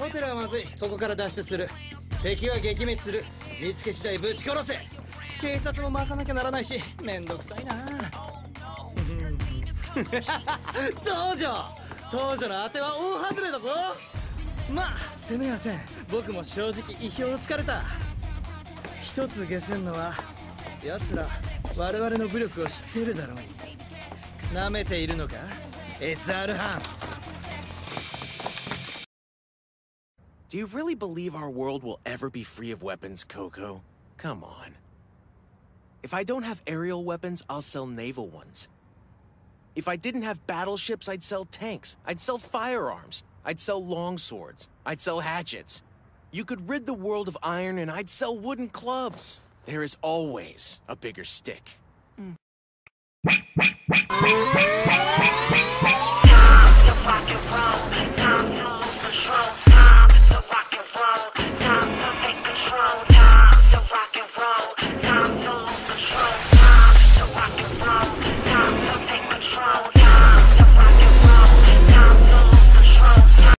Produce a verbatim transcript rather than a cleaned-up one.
ホテルはまずい。ここから脱出する。敵は撃滅する。見つけ次第ぶち殺せ。警察も巻かなきゃならないし、めんどくさいな。道場道場の当ては大外れだぞ。まあ責めません。僕も正直意表をつかれた。一つ解せんのは、奴ら我々の武力を知っているだろうに。舐めているのか エスアール 班。 Do you really believe our world will ever be free of weapons, Coco? Come on. If I don't have aerial weapons, I'll sell naval ones. If I didn't have battleships, I'd sell tanks. I'd sell firearms. I'd sell longswords. I'd sell hatchets. You could rid the world of iron and I'd sell wooden clubs. There is always a bigger stick. Mm.